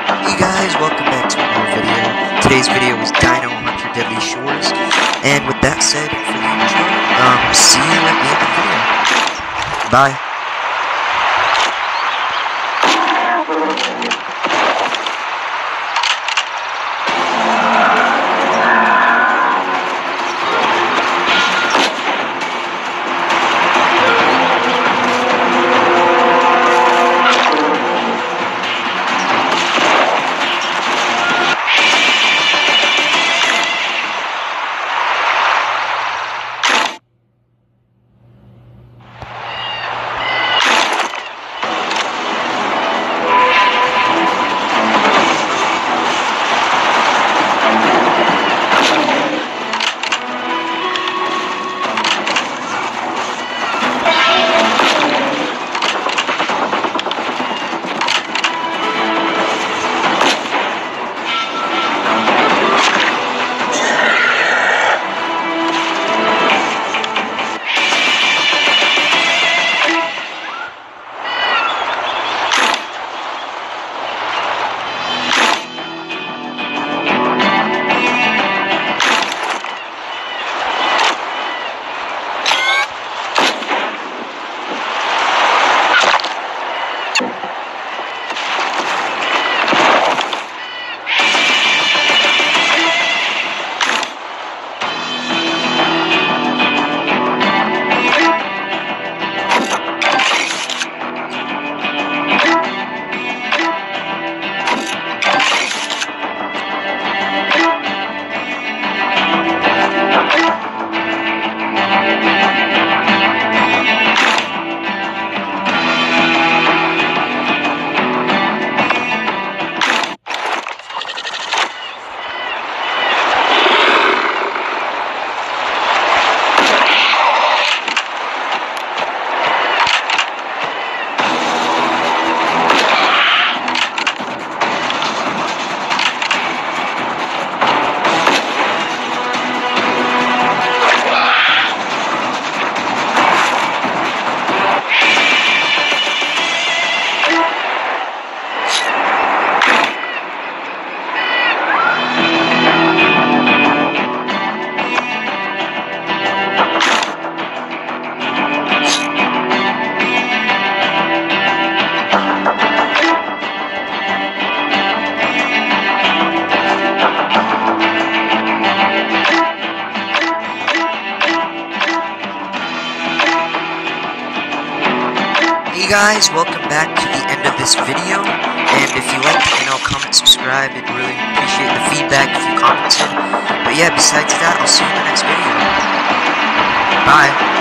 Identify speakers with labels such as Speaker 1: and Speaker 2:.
Speaker 1: Hey guys, welcome back to another video. Today's video is Dino Hunter Deadly Shores. And with that said, for the intro, see you at the end of the video. Bye. Hey guys, welcome back to the end of this video, and if you liked it, comment, subscribe, and really appreciate the feedback if you commented. But yeah, besides that, I'll see you in the next video. Bye.